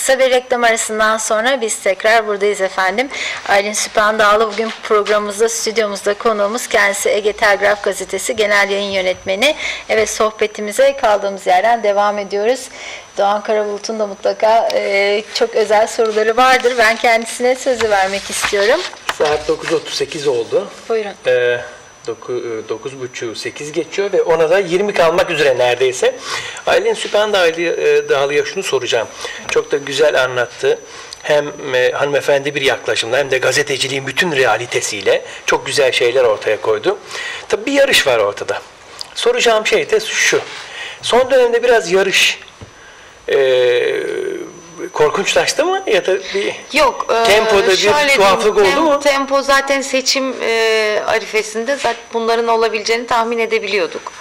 Kısa bir reklam arasından sonra biz tekrar buradayız efendim. Aylin Süphandağlı bugün programımızda, stüdyomuzda konuğumuz. Kendisi Ege Telgraf Gazetesi Genel Yayın Yönetmeni. Evet, sohbetimize kaldığımız yerden devam ediyoruz. Doğan Karabulut'un da mutlaka çok özel soruları vardır. Ben kendisine sözü vermek istiyorum. Saat 9.38 oldu. Buyurun. 9.30 8 geçiyor ve ona da 20 kalmak üzere neredeyse. Aylin Süphandağlı'ya şunu soracağım. Çok da güzel anlattı. Hem hanımefendi bir yaklaşımla hem de gazeteciliğin bütün realitesiyle çok güzel şeyler ortaya koydu. Tabii bir yarış var ortada. Soracağım şey de şu. Son dönemde biraz yarış korkunçlaştı mı ya da bir tempoda bir tuhaflık oldu mu? Tempo zaten seçim arifesinde zaten bunların olabileceğini tahmin edebiliyorduk.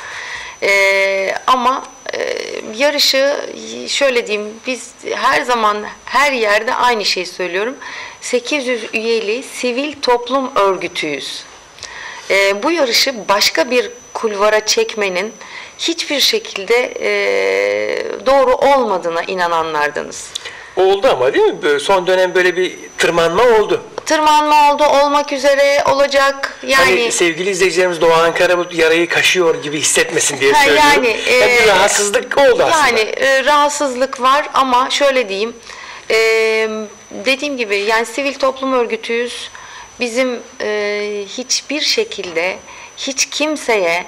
Ama yarışı şöyle diyeyim, biz her zaman her yerde aynı şeyi söylüyorum. 800 üyeli sivil toplum örgütüyüz. Bu yarışı başka bir kulvara çekmenin hiçbir şekilde doğru olmadığına inananlardanız. Oldu ama değil mi? Son dönem böyle bir tırmanma oldu. Tırmanma oldu, olmak üzere olacak. Hani sevgili izleyicilerimiz Doğan Karabulut yarayı kaşıyor gibi hissetmesin diye söylüyorum. Bir rahatsızlık oldu aslında. Yani rahatsızlık var ama şöyle diyeyim. Dediğim gibi yani sivil toplum örgütüyüz. Bizim hiçbir şekilde hiç kimseye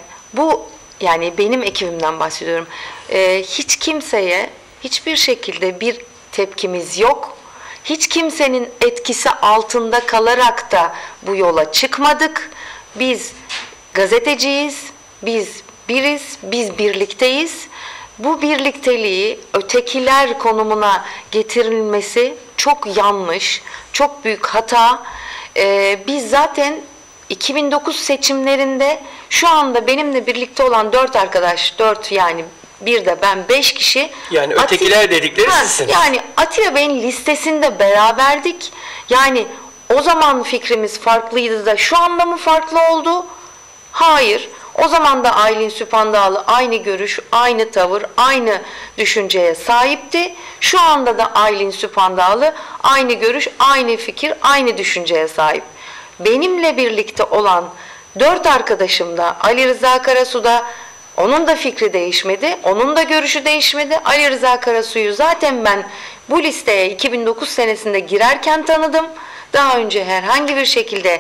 yani benim ekibimden bahsediyorum. Hiç kimseye hiçbir şekilde bir tepkimiz yok. Hiç kimsenin etkisi altında kalarak da bu yola çıkmadık. Biz gazeteciyiz, biz biriz, biz birlikteyiz. Bu birlikteliği ötekiler konumuna getirilmesi çok yanlış, çok büyük hata. Biz zaten 2009 seçimlerinde şu anda benimle birlikte olan 4 arkadaş, 4 yani bir de ben 5 kişi. Yani ötekiler dedikleri sizsiniz. Yani Atilla Bey'in listesinde beraberdik. Yani o zaman fikrimiz farklıydı da şu anda mı farklı oldu? Hayır. O zaman da Aylin Süphandağlı aynı görüş, aynı tavır, aynı düşünceye sahipti. Şu anda da Aylin Süphandağlı aynı görüş, aynı fikir, aynı düşünceye sahip. Benimle birlikte olan 4 arkadaşım da Ali Rıza Karasu'da, onun da fikri değişmedi, onun da görüşü değişmedi. Ali Rıza Karasu'yu zaten ben bu listeye 2009 senesinde girerken tanıdım. Daha önce herhangi bir şekilde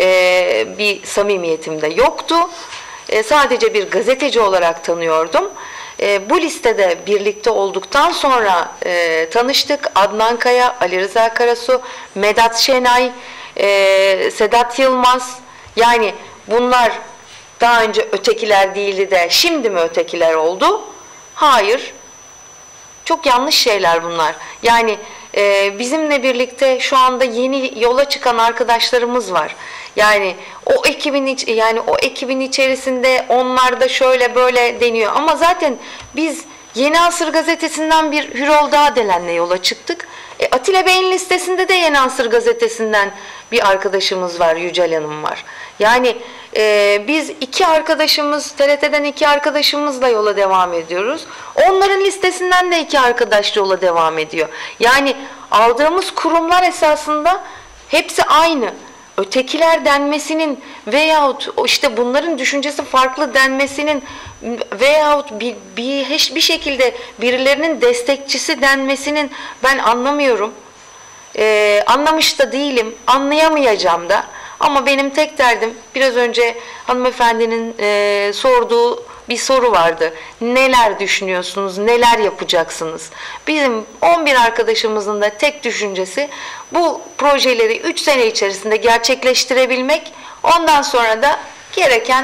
bir samimiyetim de yoktu. Sadece bir gazeteci olarak tanıyordum. Bu listede birlikte olduktan sonra tanıştık. Adnan Kaya, Ali Rıza Karasu, Medat Şenay, Sedat Yılmaz. Yani bunlar daha önce ötekiler değildi de şimdi mi ötekiler oldu? Hayır. Çok yanlış şeyler bunlar. Yani bizimle birlikte şu anda yeni yola çıkan arkadaşlarımız var. Yani o ekibin içerisinde onlar da şöyle böyle deniyor. Ama zaten biz Yeni Asır gazetesinden bir Hürol Dağdelen'le yola çıktık. Atilla Bey'in listesinde de Yeni Asır gazetesinden bir arkadaşımız var, Yücel Hanım var. Yani biz 2 arkadaşımız, TRT'den 2 arkadaşımızla yola devam ediyoruz. Onların listesinden de 2 arkadaş yola devam ediyor. Yani aldığımız kurumlar esasında hepsi aynı. Ötekiler denmesinin veyahut işte bunların düşüncesi farklı denmesinin veyahut bir şekilde birilerinin destekçisi denmesinin ben anlamıyorum. Anlamış da değilim, anlayamayacağım da. Ama benim tek derdim, biraz önce hanımefendinin sorduğu bir soru vardı. Neler düşünüyorsunuz, neler yapacaksınız? Bizim 11 arkadaşımızın da tek düşüncesi bu projeleri 3 sene içerisinde gerçekleştirebilmek. Ondan sonra da gereken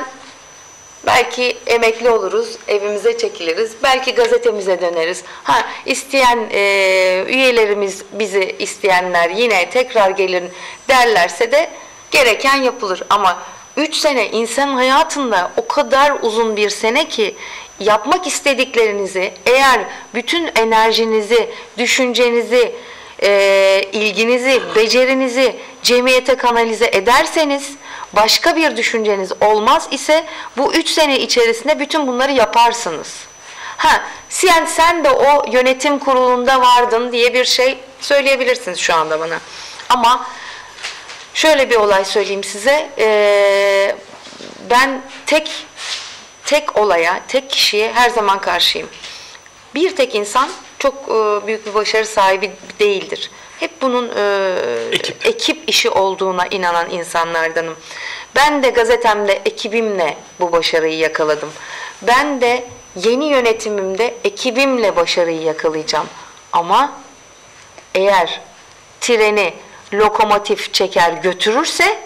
belki emekli oluruz, evimize çekiliriz, belki gazetemize döneriz. İsteyen üyelerimiz, bizi isteyenler yine tekrar gelin derlerse de gereken yapılır. Ama 3 sene insan hayatında o kadar uzun bir sene ki yapmak istediklerinizi eğer bütün enerjinizi, düşüncenizi, ilginizi, becerinizi cemiyete kanalize ederseniz, başka bir düşünceniz olmaz ise bu 3 sene içerisinde bütün bunları yaparsınız. Sen de o yönetim kurulunda vardın diye bir şey söyleyebilirsiniz şu anda bana. Ama şöyle bir olay söyleyeyim size. Ben tek olaya, tek kişiye her zaman karşıyım. Bir tek insan çok büyük bir başarı sahibi değildir. Hep bunun ekip işi olduğuna inanan insanlardanım. Ben de gazetemde ekibimle bu başarıyı yakaladım. Ben de yeni yönetimimde ekibimle başarıyı yakalayacağım. Ama eğer treni lokomotif çeker götürürse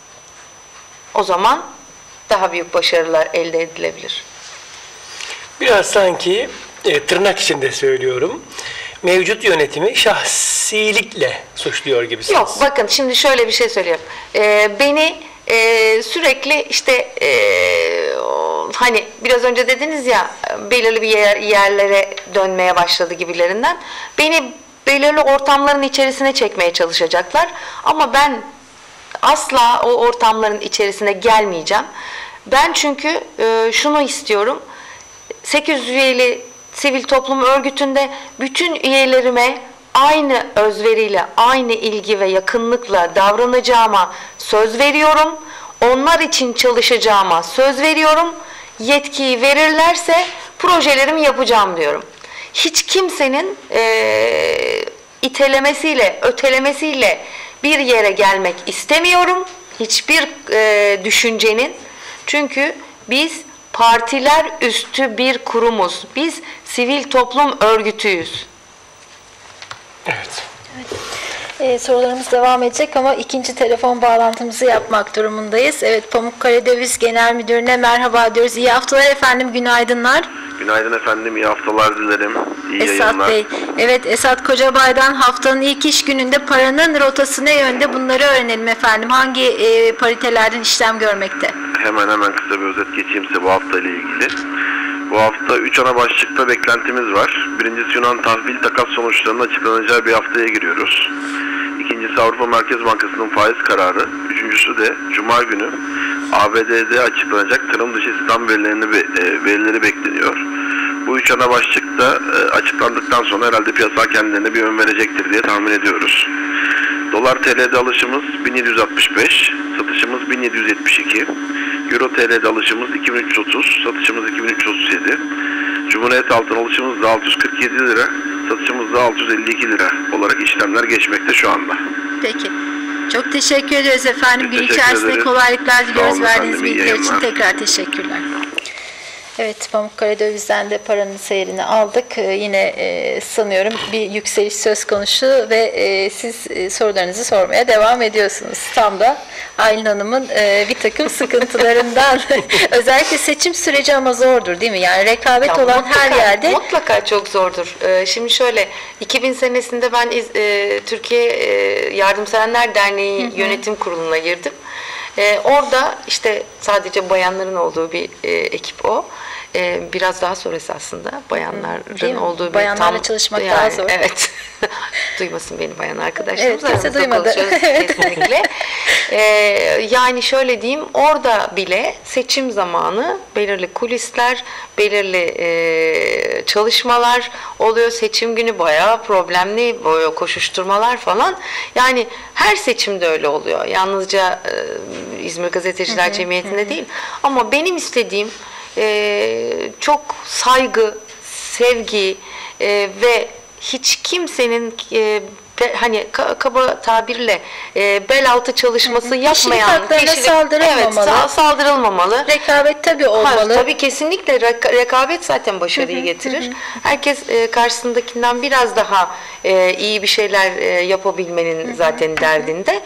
o zaman daha büyük başarılar elde edilebilir. Biraz sanki tırnak içinde söylüyorum, mevcut yönetimi şahsilikle suçluyor gibisiniz. Yok, bakın şimdi şöyle bir şey söylüyorum. Beni sürekli işte hani biraz önce dediniz ya, belirli bir yerlere dönmeye başladı gibilerinden. Beni belirli ortamların içerisine çekmeye çalışacaklar. Ama ben asla o ortamların içerisine gelmeyeceğim. Ben çünkü şunu istiyorum. 800 üyeli sivil toplum örgütünde bütün üyelerime aynı özveriyle, aynı ilgi ve yakınlıkla davranacağıma söz veriyorum. Onlar için çalışacağıma söz veriyorum. Yetkiyi verirlerse projelerimi yapacağım diyorum. Hiç kimsenin itelemesiyle, ötelemesiyle bir yere gelmek istemiyorum. Hiçbir düşüncenin. Çünkü biz partiler üstü bir kurumuz. Biz sivil toplum örgütüyüz. Evet. Sorularımız devam edecek ama ikinci telefon bağlantımızı yapmak durumundayız. Evet, Pamukkale Döviz Genel Müdürü'ne merhaba diyoruz. İyi haftalar efendim, günaydınlar. Günaydın efendim, iyi haftalar dilerim. İyi Esat yayınlar. Bey. Evet, Esat Kocabay'dan haftanın ilk iş gününde paranın rotası ne yönde, bunları öğrenelim efendim. Hangi paritelerden işlem görmekte? Hemen kısa bir özet geçeyim size bu hafta ile ilgili. Bu hafta 3 ana başlıkta beklentimiz var. Birincisi Yunan tahvil takas sonuçlarının açıklanacağı bir haftaya giriyoruz. İkincisi Avrupa Merkez Bankası'nın faiz kararı. Üçüncüsü de Cuma günü ABD'de açıklanacak tarım dışı istihdam verileri bekleniyor. Bu üç ana başlıkta açıklandıktan sonra herhalde piyasa kendilerine bir yön verecektir diye tahmin ediyoruz. Dolar TL'de alışımız 1765, satışımız 1772. Euro TL'de alışımız 2330, satışımız 2337. Cumhuriyet altın alışımız da 647 lira, satışımız da 652 lira olarak işlemler geçmekte şu anda. Peki. Çok teşekkür ederiz efendim. Gün Teşekkür içerisinde ederiz. kolaylıklar diliyoruz. Sağ olun Verdiğiniz efendim, iyi bilgiler için yayınlar. tekrar teşekkürler. Evet, Pamukkale Döviz'den de paranın seyrini aldık. Yine sanıyorum bir yükseliş söz konusu ve siz sorularınızı sormaya devam ediyorsunuz. Tam da Aylin Hanım'ın bir takım sıkıntılarından, özellikle seçim süreci ama zordur değil mi? Yani rekabet Ya olan her yerde. Mutlaka çok zordur. Şimdi şöyle, 2000 senesinde ben Türkiye Yardımsevenler Derneği Yönetim Kurulu'na girdim. Orada işte sadece bayanların olduğu bir ekip o. Biraz daha sonrası aslında bayanların olduğu bir Bayanlarla çalışmak daha zor. Evet. Duymasın beni bayan arkadaşlarımız. Evet, kimse aramızda duymadı. konuşuyoruz kesinlikle. Yani şöyle diyeyim, orada bile seçim zamanı belirli kulisler, belirli çalışmalar oluyor. Seçim günü bayağı problemli koşuşturmalar falan. Yani her seçimde öyle oluyor. Yalnızca İzmir Gazeteciler Cemiyeti'nde değil. Ama benim istediğim çok saygı, sevgi ve hiç kimsenin hani kaba tabirle bel altı çalışması yapmayan haklarına saldırılmamalı. Evet, saldırılmamalı. Rekabet tabii olmalı. Tabii kesinlikle rekabet zaten başarıyı getirir. Herkes karşısındakinden biraz daha iyi bir şeyler yapabilmenin zaten derdinde.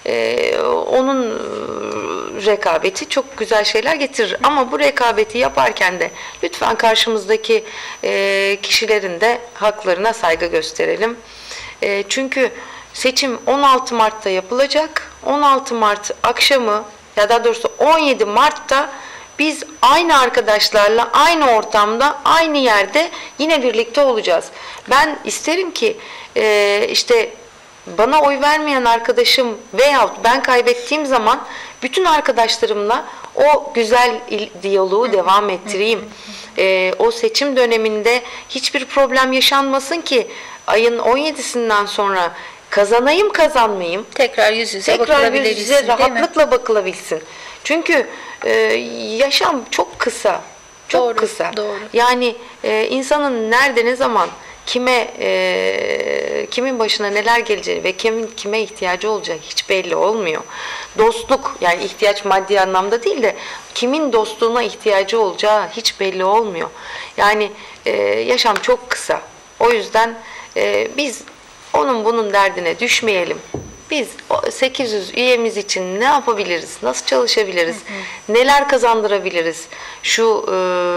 Onun rekabeti çok güzel şeyler getirir. Ama bu rekabeti yaparken de lütfen karşımızdaki kişilerin de haklarına saygı gösterelim. Çünkü seçim 16 Mart'ta yapılacak. 16 Mart akşamı, ya daha doğrusu 17 Mart'ta biz aynı arkadaşlarla, aynı ortamda, aynı yerde yine birlikte olacağız. Ben isterim ki işte bana oy vermeyen arkadaşım veyahut ben kaybettiğim zaman bütün arkadaşlarımla o güzel diyaloğu devam ettireyim. O seçim döneminde hiçbir problem yaşanmasın ki ayın 17'sinden sonra kazanayım kazanmayayım Tekrar yüz yüze tekrar bakılabilebilsin, yüz yüze değil mi? rahatlıkla bakılabilsin. Çünkü yaşam çok kısa. Çok Doğru, kısa. doğru. Yani insanın nerede ne zaman kimin başına neler geleceği ve kime ihtiyacı olacağı hiç belli olmuyor. Dostluk, yani ihtiyaç maddi anlamda değil de kimin dostluğuna ihtiyacı olacağı hiç belli olmuyor. Yani yaşam çok kısa. O yüzden biz onun bunun derdine düşmeyelim. Biz 800 üyemiz için ne yapabiliriz? Nasıl çalışabiliriz? Neler kazandırabiliriz? Şu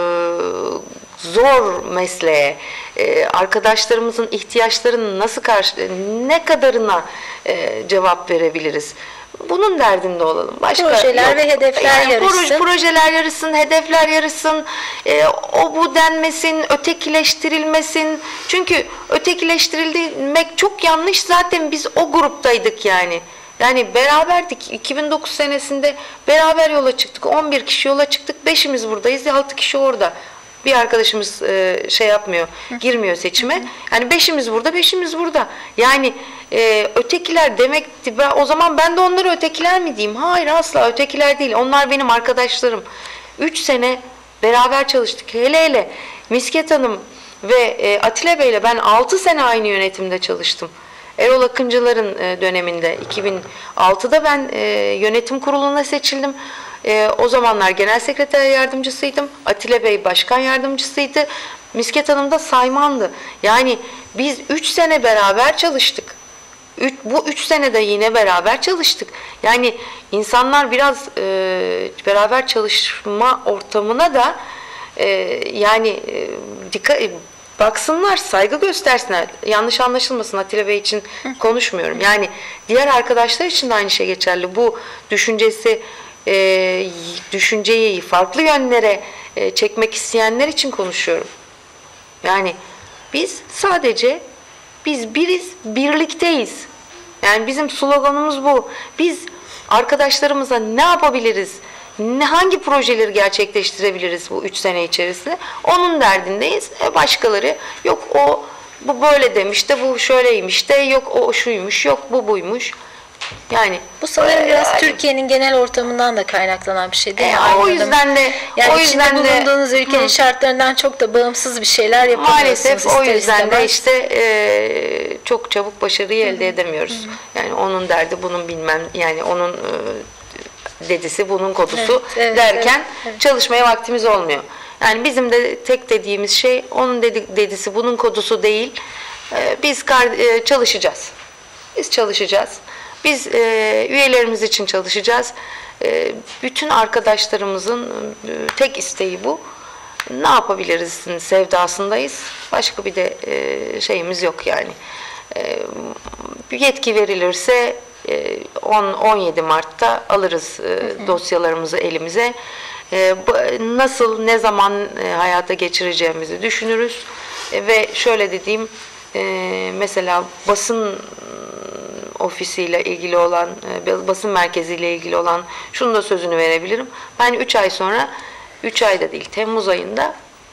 zor mesleğe, arkadaşlarımızın ihtiyaçlarının ne kadarına cevap verebiliriz? Bunun derdinde olalım. Başka Projeler yok. ve hedefler yarışsın. Projeler yarışsın, hedefler yarışsın. O bu denmesin, ötekileştirilmesin. Çünkü ötekileştirilmek çok yanlış. Zaten biz o gruptaydık yani. Yani beraberdik. 2009 senesinde beraber yola çıktık. 11 kişi yola çıktık. 5'imiz buradayız. 6 kişi orada. Bir arkadaşımız yapmıyor, girmiyor seçime. Yani 5'imiz burada, 5'imiz burada. Yani ötekiler demekti. O zaman ben de onları ötekiler mi diyeyim? Hayır, asla ötekiler değil. Onlar benim arkadaşlarım. 3 sene beraber çalıştık. Hele Misket Hanım ve Atilla Bey'le ben 6 sene aynı yönetimde çalıştım. Erol Akıncılar'ın döneminde 2006'da ben yönetim kuruluna seçildim. O zamanlar genel sekreter yardımcısıydım. Atilla Bey başkan yardımcısıydı. Misket Hanım da saymandı. Yani biz 3 sene beraber çalıştık. Bu 3 senede yine beraber çalıştık. Yani insanlar biraz beraber çalışma ortamına da dikkat baksınlar, saygı göstersinler. Yanlış anlaşılmasın, Atilla Bey için konuşmuyorum. Yani diğer arkadaşlar için de aynı şey geçerli. Bu düşünceyi farklı yönlere çekmek isteyenler için konuşuyorum. Yani biz biriz, birlikteyiz. Yani bizim sloganımız bu. Biz arkadaşlarımıza ne yapabiliriz? Hangi projeleri gerçekleştirebiliriz bu 3 sene içerisinde? Onun derdindeyiz. Başkaları yok bu böyle demiş de bu şöyleymiş de yok o şuymuş yok bu buymuş. Yani bu sanırım biraz Türkiye'nin genel ortamından da kaynaklanan bir şey değil mi? O yüzden de yani içinde bulunduğunuz ülkenin şartlarından çok da bağımsız bir şeyler yapamıyorsunuz. Maalesef o yüzden de işte çok çabuk başarıyı elde edemiyoruz. Yani onun derdi bunun bilmem yani onun dedisi bunun kodusu derken çalışmaya vaktimiz olmuyor. Yani bizim de tek dediğimiz şey onun dedisi bunun kodusu değil. Biz çalışacağız. Biz çalışacağız. Biz üyelerimiz için çalışacağız. Bütün arkadaşlarımızın tek isteği bu. Ne yapabiliriz sevdasındayız. Başka bir de şeyimiz yok yani. Yetki verilirse 17 Mart'ta alırız dosyalarımızı elimize. Nasıl, ne zaman hayata geçireceğimizi düşünürüz. Ve şöyle dediğim, mesela basın ofisiyle ilgili olan, basın merkeziyle ilgili olan şunu da sözünü verebilirim. Ben 3 ay sonra, 3 ayda değil, Temmuz ayında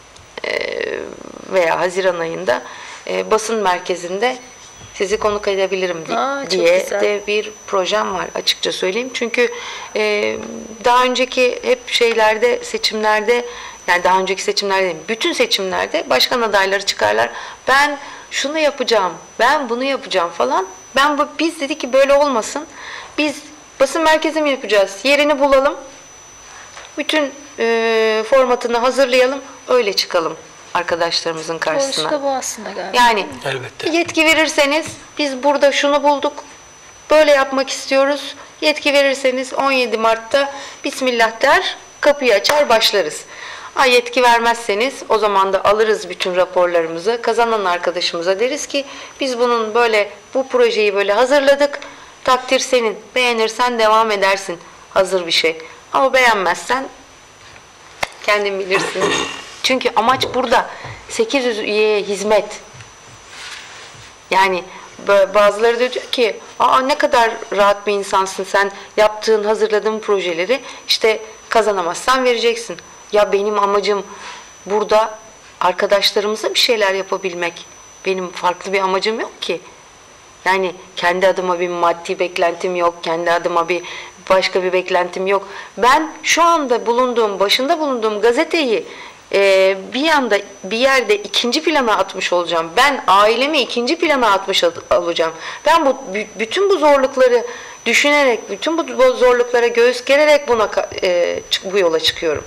veya Haziran ayında basın merkezinde sizi konuk edebilirim diye de bir projem var, açıkça söyleyeyim. Çünkü daha önceki hep seçimlerde, yani daha önceki seçimlerde değil, bütün seçimlerde başkan adayları çıkarlar. Ben şunu yapacağım, ben bunu yapacağım falan. Biz dedik ki böyle olmasın. Biz basın merkezi mi yapacağız? Yerini bulalım. Bütün formatını hazırlayalım. Öyle çıkalım arkadaşlarımızın karşısına. Doğrusu da bu aslında galiba. Yani elbette. Yetki verirseniz biz burada şunu bulduk. Böyle yapmak istiyoruz. Yetki verirseniz 17 Mart'ta Bismillah der, kapıyı açar başlarız. Yetki vermezseniz o zaman da alırız bütün raporlarımızı. Kazanan arkadaşımıza deriz ki biz bu projeyi böyle hazırladık. Takdir senin. Beğenirsen devam edersin. Hazır bir şey. Ama beğenmezsen kendin bilirsin. Çünkü amaç burada 800 üyeye hizmet. Yani Bazıları da diyor ki, aa ne kadar rahat bir insansın sen, yaptığın, hazırladığın projeleri işte kazanamazsan vereceksin. Ya benim amacım burada arkadaşlarımıza bir şeyler yapabilmek. Benim farklı bir amacım yok ki. Yani kendi adıma bir maddi beklentim yok, kendi adıma bir başka bir beklentim yok. Ben şu anda başında bulunduğum gazeteyi bir anda bir yerde ikinci plana atmış olacağım. Ben ailemi ikinci plana atmış olacağım. Ben bütün bu zorlukları düşünerek, bütün bu zorluklara göğüs gererek bu yola çıkıyorum.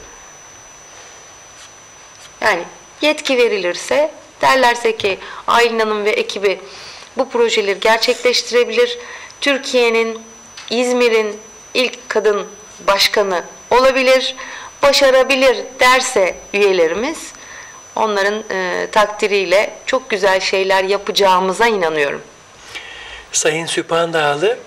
Yani yetki verilirse, derlerse ki Aylin Hanım ve ekibi bu projeleri gerçekleştirebilir, Türkiye'nin, İzmir'in ilk kadın başkanı olabilir, başarabilir derse üyelerimiz, onların takdiriyle çok güzel şeyler yapacağımıza inanıyorum. Sayın Süphandağlı,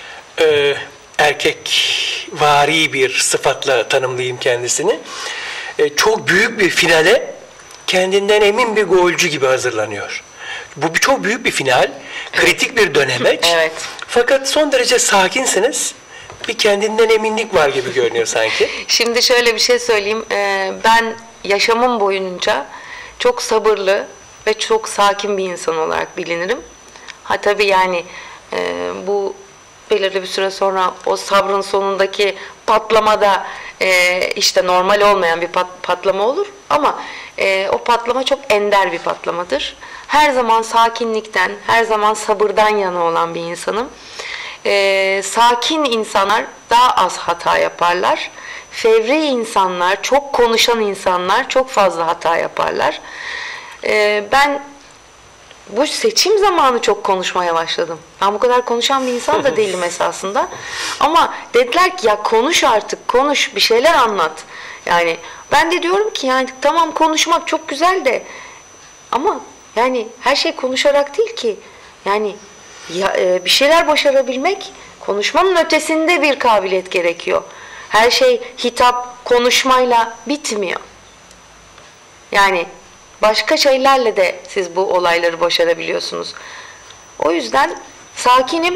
erkekvari bir sıfatla tanımlayayım kendisini. Çok büyük bir finale kendinden emin bir golcü gibi hazırlanıyor. Bu çok büyük bir final, kritik bir dönemeç. Evet. Fakat son derece sakinsiniz. Bir kendinden eminlik var gibi görünüyor sanki. Şimdi şöyle bir şey söyleyeyim. Ben yaşamım boyunca çok sabırlı ve çok sakin bir insan olarak bilinirim. Ha tabii yani bu belirli bir süre sonra o sabrın sonundaki patlamada işte normal olmayan bir patlama olur. Ama o patlama çok ender bir patlamadır. Her zaman sakinlikten, her zaman sabırdan yana olan bir insanım. Sakin insanlar daha az hata yaparlar. Fevri insanlar, çok konuşan insanlar çok fazla hata yaparlar. Ben bu seçim zamanı çok konuşmaya başladım. Ben bu kadar konuşan bir insan da değilim esasında. Ama dediler ki ya konuş artık, konuş, bir şeyler anlat. Yani ben de diyorum ki yani tamam konuşmak çok güzel de ama yani her şey konuşarak değil ki. Yani bir şeyler başarabilmek, konuşmanın ötesinde bir kabiliyet gerekiyor. Her şey hitap, konuşmayla bitmiyor. Yani başka şeylerle de siz bu olayları başarabiliyorsunuz. O yüzden sakinim,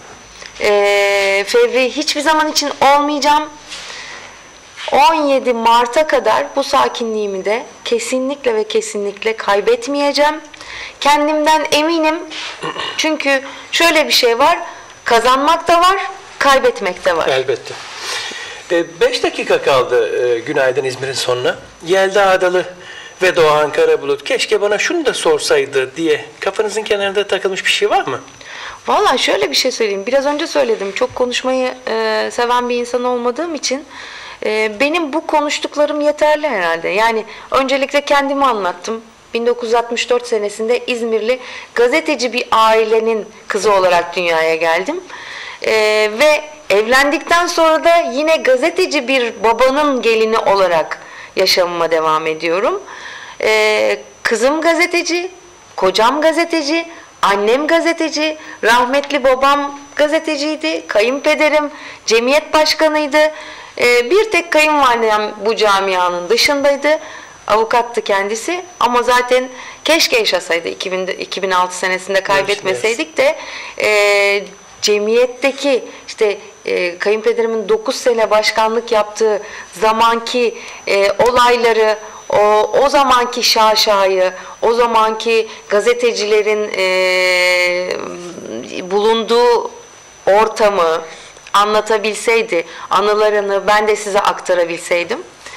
fevri hiçbir zaman için olmayacağım. 17 Mart'a kadar bu sakinliğimi de kesinlikle ve kesinlikle kaybetmeyeceğim. Kendimden eminim. Çünkü şöyle bir şey var, kazanmak da var, kaybetmek de var. Elbette. 5 dakika kaldı Günaydın İzmir'in sonuna. Yelda Adalı ve Doğan Karabulut keşke bana şunu da sorsaydı diye kafanızın kenarında takılmış bir şey var mı? Vallahi şöyle bir şey söyleyeyim. Biraz önce söyledim. Çok konuşmayı seven bir insan olmadığım için benim bu konuştuklarım yeterli herhalde. Yani öncelikle kendimi anlattım. 1964 senesinde İzmirli gazeteci bir ailenin kızı olarak dünyaya geldim. Ve evlendikten sonra da yine gazeteci bir babanın gelini olarak yaşamıma devam ediyorum. Kızım gazeteci, kocam gazeteci, annem gazeteci, rahmetli babam gazeteciydi, kayınpederim cemiyet başkanıydı. Bir tek kayınvalidem bu camianın dışındaydı. Avukattı kendisi ama zaten keşke yaşasaydı 2006 senesinde kaybetmeseydik de cemiyetteki işte kayınpederimin 9 sene başkanlık yaptığı zamanki olayları, o zamanki şaşayı, o zamanki gazetecilerin bulunduğu ortamı anlatabilseydi, anılarını ben de size aktarabilseydim.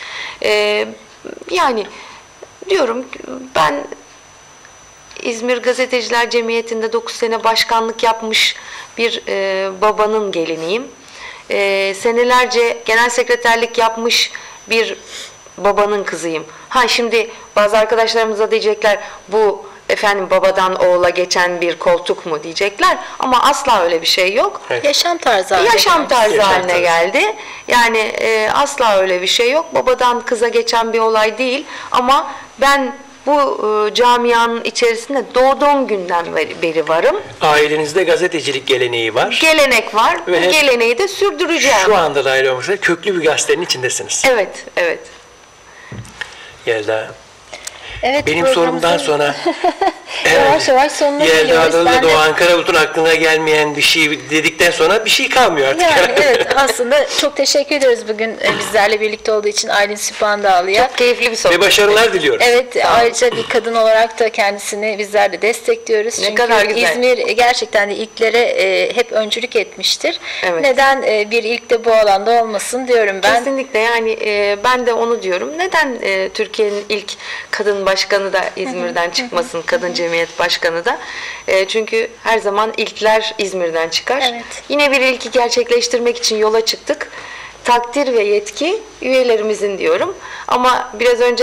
Yani diyorum ben İzmir Gazeteciler Cemiyeti'nde 9 sene başkanlık yapmış bir babanın geliniyim. Senelerce genel sekreterlik yapmış bir babanın kızıyım. Ha şimdi bazı arkadaşlarımız da diyecekler bu efendim babadan oğula geçen bir koltuk mu diyecekler ama asla öyle bir şey yok. Evet. Yaşam tarzı Haline geldi. Yani asla öyle bir şey yok. Babadan kıza geçen bir olay değil ama ben bu camianın içerisinde doğduğum günden beri varım. Ailenizde gazetecilik geleneği var. Gelenek var. Ve bu geleneği de sürdüreceğim. Şu anda da aile olmuşsa köklü bir gazetenin içindesiniz. Evet, evet. Yelda, Evet, Benim programımızın- sorumdan sonra Yavaş yavaş sonuna Yelda geliyoruz. Adalı Ben ve de- Doğan Karabulut'un aklına gelmeyen bir şey dedikten sonra bir şey kalmıyor artık. Yani evet, aslında çok teşekkür ediyoruz bugün bizlerle birlikte olduğu için Aylin Süphandağlı'ya. Çok keyifli bir Ve sohbet. başarılar diliyoruz. Evet, ayrıca bir kadın olarak da kendisini bizler de destekliyoruz. Ne Çünkü kadar güzel. İzmir gerçekten de ilklere hep öncülük etmiştir. Evet. Neden bir ilk de bu alanda olmasın diyorum ben. Kesinlikle, yani ben de onu diyorum. Neden Türkiye'nin ilk kadın başkanı da İzmir'den çıkmasın, kadın cemiyet başkanı da? Çünkü her zaman ilkler İzmir'den çıkar. Evet. Yine bir ilki gerçekleştirmek için yola çıktık. Takdir ve yetki üyelerimizin diyorum. Ama biraz önce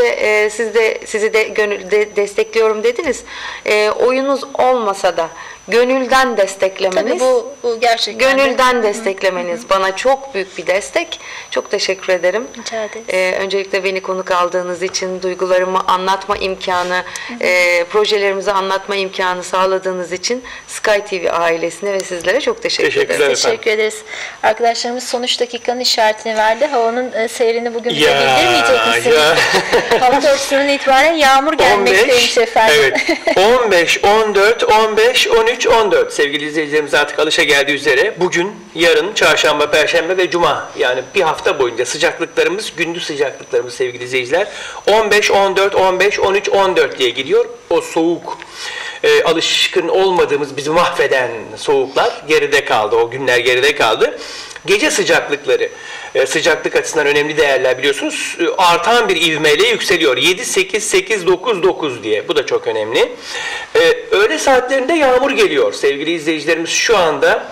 sizi de gönülde destekliyorum dediniz. Oyunuz olmasa da gönülden desteklemeniz, Tabii bu gerçekten de- gönülden desteklemeniz bana çok büyük bir destek. Çok teşekkür ederim. Rica ederiz. Öncelikle beni konuk aldığınız için, duygularımı anlatma imkanı, projelerimizi anlatma imkanı sağladığınız için Sky TV ailesine ve sizlere çok teşekkür Teşekkürler. ederim. Efendim. Teşekkür ederiz. Arkadaşlarımız son 3 dakikanın işaretini verdi. Havanın seyrini bugün bize Ya, bildirmeyecek misiniz? ya. Hafta ortasından itibaren yağmur gelmekteymiş efendim. Evet. 15, 14, 15, 13, 14 sevgili izleyicilerimiz artık alışa geldiği üzere bugün, yarın, çarşamba, perşembe ve cuma, yani bir hafta boyunca sıcaklıklarımız, gündüz sıcaklıklarımız sevgili izleyiciler 15, 14, 15, 13, 14 diye gidiyor. O soğuk, alışkın olmadığımız, bizi mahveden soğuklar geride kaldı. O günler geride kaldı. Gece sıcaklıkları, sıcaklık açısından önemli değerler biliyorsunuz. Artan bir ivmeyle yükseliyor. 7, 8, 8, 9, 9 diye. Bu da çok önemli. Öğle saatlerinde yağmur geliyor. Sevgili izleyicilerimiz şu anda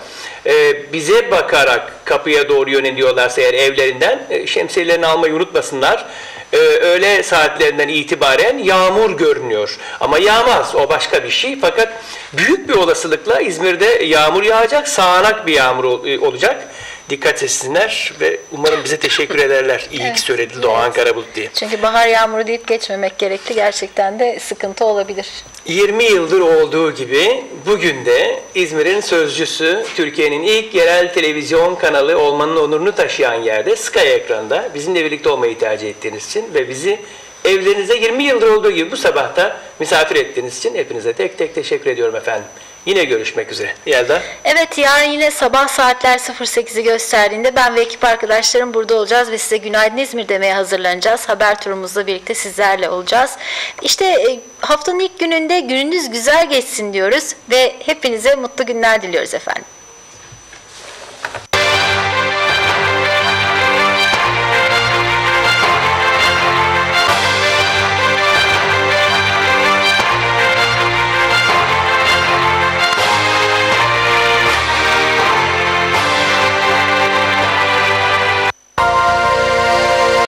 bize bakarak kapıya doğru yöneliyorlarsa eğer evlerinden şemsiyelerini almayı unutmasınlar. Öğle saatlerinden itibaren yağmur görünüyor. Ama yağmaz, o başka bir şey. Fakat büyük bir olasılıkla İzmir'de yağmur yağacak, sağanak bir yağmur olacak. Dikkat etsinler ve umarım bize teşekkür ederler. İyi Evet, ki söyledi Doğan evet. Karabulut diye. Çünkü bahar yağmuru deyip geçmemek gerekli. Gerçekten de sıkıntı olabilir. 20 yıldır olduğu gibi bugün de İzmir'in sözcüsü, Türkiye'nin ilk yerel televizyon kanalı olmanın onurunu taşıyan yerde Sky ekranında bizimle birlikte olmayı tercih ettiğiniz için ve bizi evlerinize 20 yıldır olduğu gibi bu sabah da misafir ettiğiniz için hepinize tek tek teşekkür ediyorum efendim. Yine görüşmek üzere. Yelda. Evet, yarın yine sabah saatler 08'i gösterdiğinde ben ve ekip arkadaşlarım burada olacağız ve size Günaydın İzmir demeye hazırlanacağız. Haber turumuzla birlikte sizlerle olacağız. İşte haftanın ilk gününde gününüz güzel geçsin diyoruz ve hepinize mutlu günler diliyoruz efendim.